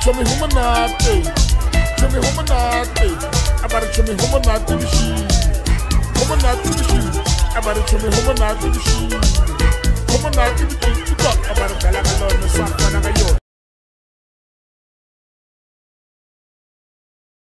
show me humanate. Show me humanate. About to show me humanate machine. Humanate machine. About to show me humanate machine. Humanate machine. About to tell me alone the soft and I got you.